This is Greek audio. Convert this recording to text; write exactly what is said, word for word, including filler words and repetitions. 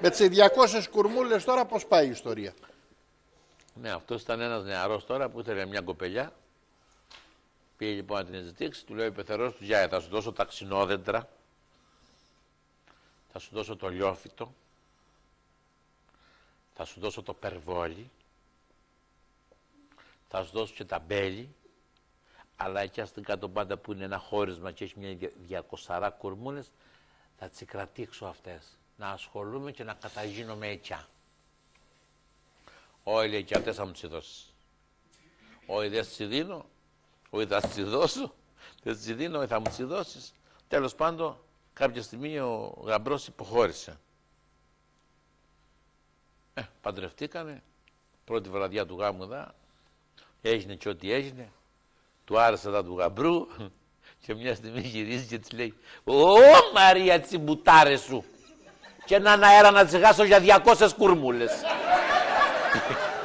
Με τις διακόσιες κουρμούλες τώρα πώς πάει η ιστορία? Ναι, αυτός ήταν ένας νεαρός τώρα που ήθελε μια κοπελιά. Πήγε λοιπόν να την ζητήσει, του λέει ο πεθερός του, Γιάννη, θα σου δώσω τα ξινόδεντρα, θα σου δώσω το λιόφυτο, θα σου δώσω το περβόλι, θα σου δώσω και τα μπέλη, αλλά εκεί στην κάτω πάντα που είναι ένα χώρισμα και έχει μια διακοσαρά κουρμούλες, θα τις κρατήξω αυτές. Να ασχολούμαι και να καταγίνομαι έτσι. Όχι, λέει, και αυτές θα μου τις δώσεις. Όχι, δεν τις δίνω, όχι θα τις δώσω, δεν τις δίνω, όχι θα μου τις δώσεις. Τέλος πάντων, κάποια στιγμή ο γαμπρός υποχώρησε. Ε, παντρευτήκανε, πρώτη βραδιά του γάμου δα, έγινε και ό,τι έγινε, του άρεσε τα του γαμπρού και μια στιγμή γυρίζει και της λέει «Ω, Μαρία, τις μπουτάρες σου και έναν αέρα να τσιγάσω για διακόσιες κουρμούλες».